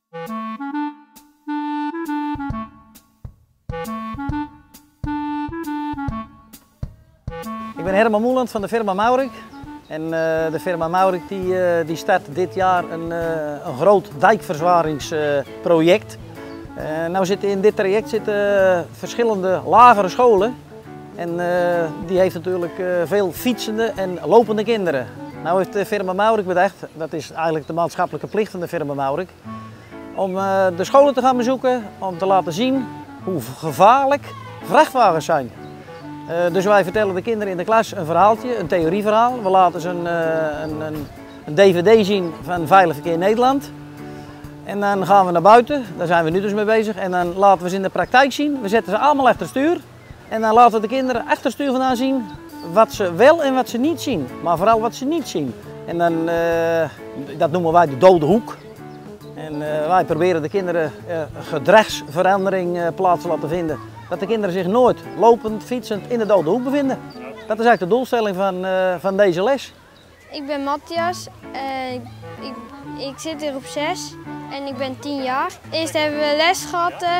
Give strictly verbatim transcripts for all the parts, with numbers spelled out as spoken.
Ik ben Herman Moeland van de firma Maurik. En uh, de firma Maurik die, uh, die start dit jaar een, uh, een groot dijkverzwaringsproject. Uh, nou zitten in dit traject zitten uh, verschillende lagere scholen. En uh, die heeft natuurlijk uh, veel fietsende en lopende kinderen. Nou heeft de firma Maurik bedacht, dat is eigenlijk de maatschappelijke plicht van de firma Maurik, om uh, de scholen te gaan bezoeken om te laten zien hoe gevaarlijk vrachtwagens zijn. Uh, dus wij vertellen de kinderen in de klas een verhaaltje, een theorieverhaal. We laten ze een, uh, een, een, een D V D zien van Veilig Verkeer Nederland. En dan gaan we naar buiten, daar zijn we nu dus mee bezig. En dan laten we ze in de praktijk zien. We zetten ze allemaal achter het stuur. En dan laten we de kinderen achter het stuur vandaan zien wat ze wel en wat ze niet zien. Maar vooral wat ze niet zien. En dan, uh, dat noemen wij de dode hoek. En uh, wij proberen de kinderen uh, gedragsverandering uh, plaats te laten vinden. Dat de kinderen zich nooit lopend, fietsend in de dode hoek bevinden. Dat is eigenlijk de doelstelling van, uh, van deze les. Ik ben Matthias, uh, ik, ik, ik zit hier op zes en ik ben tien jaar. Eerst hebben we les gehad uh,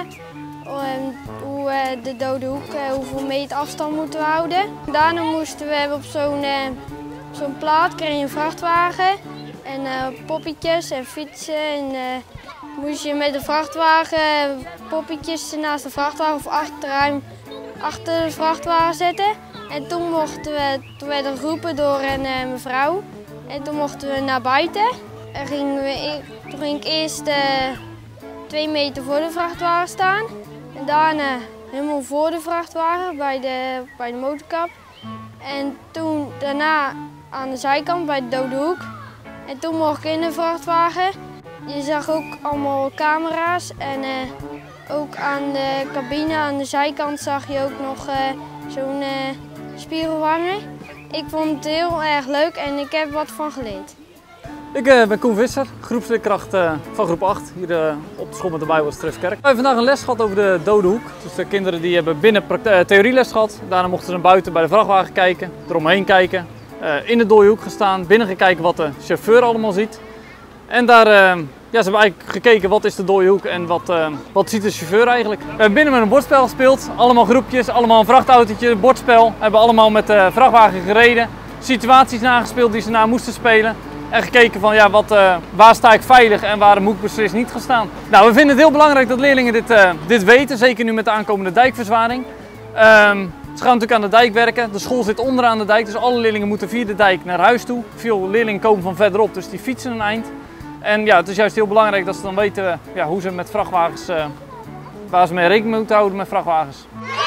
hoe uh, de dode hoek, uh, hoeveel meter afstand moeten we houden. Daarna moesten we op zo'n uh, zo'n plaat, kreeg je een vrachtwagen en uh, poppetjes en fietsen. En, uh, moest je met de vrachtwagen poppetjes naast de vrachtwagen of achterruim achter de vrachtwagen zetten. En toen mochten we, toen werden we geroepen door een uh, mevrouw. En toen mochten we naar buiten. En gingen we, toen ging ik eerst uh, twee meter voor de vrachtwagen staan. En daarna helemaal voor de vrachtwagen bij de, bij de motorkap. En toen daarna aan de zijkant bij de dode hoek. En toen mocht ik in de vrachtwagen. Je zag ook allemaal camera's en uh, ook aan de cabine, aan de zijkant zag je ook nog uh, zo'n uh, spiegelwarmer. Ik vond het heel erg leuk en ik heb wat van geleerd. Ik uh, ben Koen Visser, groepsleerkracht uh, van groep acht hier uh, op de school met de Bijbel Trefkerk. We hebben vandaag een les gehad over de dode hoek. Dus de kinderen die hebben binnen uh, theorieles gehad. Daarna mochten ze buiten bij de vrachtwagen kijken, eromheen kijken, uh, in de dode hoek gestaan, binnen gaan kijken wat de chauffeur allemaal ziet. En daar, uh, ja, ze hebben eigenlijk gekeken wat is de dode hoek en wat, uh, wat ziet de chauffeur eigenlijk. We hebben binnen met een bordspel gespeeld, allemaal groepjes, allemaal een vrachtautootje, een bordspel. We hebben allemaal met de vrachtwagen gereden, situaties nagespeeld die ze na moesten spelen. En gekeken van ja, wat, uh, waar sta ik veilig en waar moet ik beslist niet gaan staan. Nou, we vinden het heel belangrijk dat leerlingen dit, uh, dit weten, zeker nu met de aankomende dijkverzwaring. Um, Ze gaan natuurlijk aan de dijk werken. De school zit onderaan de dijk, dus alle leerlingen moeten via de dijk naar huis toe. Veel leerlingen komen van verderop, dus die fietsen een eind. En ja, het is juist heel belangrijk dat ze dan weten ja, hoe ze met vrachtwagens, uh, waar ze mee rekening moeten houden met vrachtwagens.